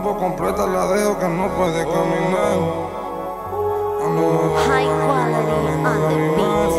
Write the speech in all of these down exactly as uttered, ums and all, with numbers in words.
cuerpo completa, la dejo que no puede caminar. High quality on the beat.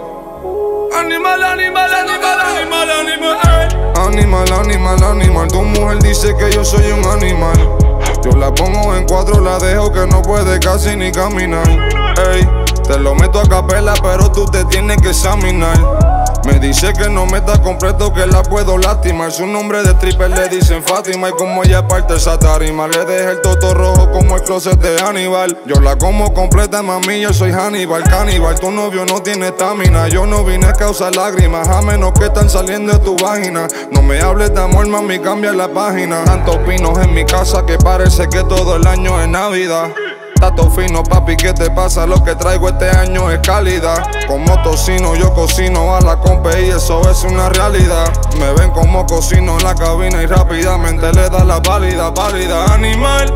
Animal, animal, animal, animal, animal, ey. Animal, animal, animal. Tu mujer dice que yo soy un animal. Yo la pongo en cuatro, la dejo que no puede casi ni caminar. Ey, te lo meto a capela, pero tú te tienes que examinar. Me dice que no me está completo, que la puedo lastimar. Su nombre de stripper le dicen Fátima. Y como ella parte esa tarima, le deja el toto rojo como el closet de Aníbal. Yo la como completa, mami, yo soy Hannibal, caníbal. Tu novio no tiene estamina. Yo no vine a causar lágrimas, a menos que están saliendo de tu vagina. No me hables de amor, mami, cambia la página. Tantos pinos en mi casa que parece que todo el año es Navidad. Tato fino, papi, ¿qué te pasa? Lo que traigo este año es calidad. Como tocino, yo cocino a la compa y eso es una realidad. Me ven como cocino en la cabina y rápidamente le da la válida, válida. Animal,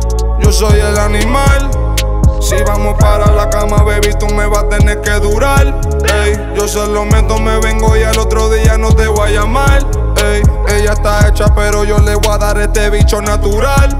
yo soy el animal. Si vamos para la cama, baby, tú me vas a tener que durar. Ey, yo se lo meto, me vengo y al otro día no te voy a llamar. Ey, ella está hecha, pero yo le voy a dar este bicho natural.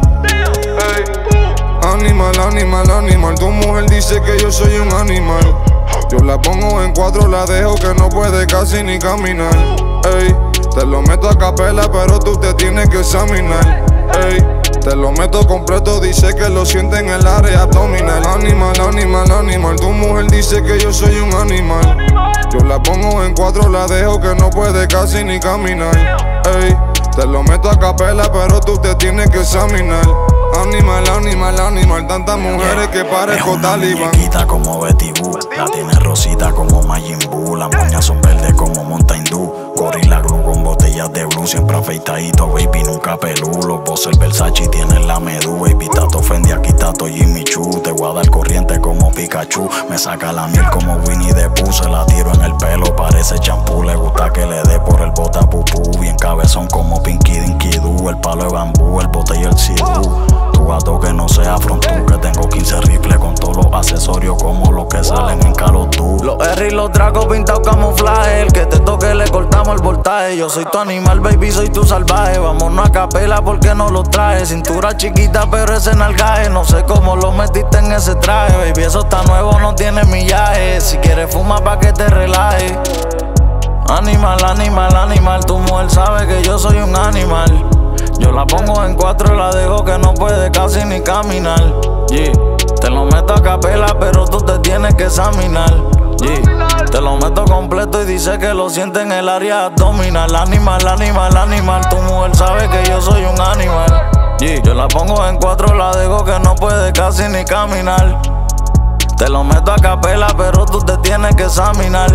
Ey. Animal, animal, animal. Tu mujer dice que yo soy un animal. Yo la pongo en cuatro, la dejo que no puede casi ni caminar. Ey, te lo meto a capela, pero tú te tienes que examinar. Ey, te lo meto completo, dice que lo siente en el área abdominal. Animal, animal, animal. Tu mujer dice que yo soy un animal. Yo la pongo en cuatro, la dejo que no puede casi ni caminar. Ey, te lo meto a capela, pero tú te tienes que examinar. Animal, animal, animal, tantas mujeres que parezco talibán. Muñequita como Betty Boo, la tiene rosita como Majin Buu. Las moñas son verdes como Mountain Dew. Gorilla Glue con botellas de blue, siempre afeitadito, baby, nunca pelú. Los bosses Versace tienen la medú, baby, tato Fendi, aquí tato Jimmy Choo. Te voy a dar corriente como Pikachu, me saca la miel como Winnie the Pooh. Se la tiro en el pelo, parece champú, le gusta que le dé por el bota pupú. Bien cabezón como Pinky Dinky Doo, el palo de bambú, el bote y el sidú. Tu gato que no sea frontú, que tengo quince rifles con todos los accesorios como los que salen en Call of Duty. Los R y los dragos pintados camuflaje, el que te toque le cortamos el voltaje. Yo soy tu animal, baby, soy tu salvaje. Vámonos a capela porque no lo traje. Cintura chiquita pero ese nalgaje, no sé cómo lo metiste en ese traje. Baby, eso está nuevo, no tiene millaje. Si quieres fuma pa' que te relaje. Animal, animal, animal, tu mujer sabe que yo soy un animal. Yo la pongo en cuatro y la dejo que no puede casi ni caminar. Yeah. Te lo meto a capela, pero tú te tienes que examinar. Yeah. Te lo meto completo y dice que lo siente en el área abdominal. Animal, animal, animal, tu mujer sabe que yo soy un animal. Yeah. Yo la pongo en cuatro, la dejo que no puede casi ni caminar. Te lo meto a capela, pero tú te tienes que examinar.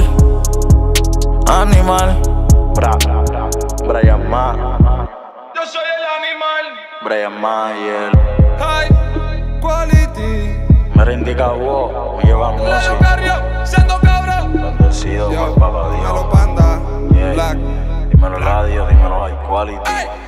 Animal. Bra, bra, bra. Brian Ma. Yo soy el animal. Brian Mayer. High quality. Me indica vos, me lleva música. Carrio, siendo cabrón. Bendecido por papá Dios. Dímelo, Panda. Yeah. Black. Dímelo, radio, dímelo, high quality. Hey.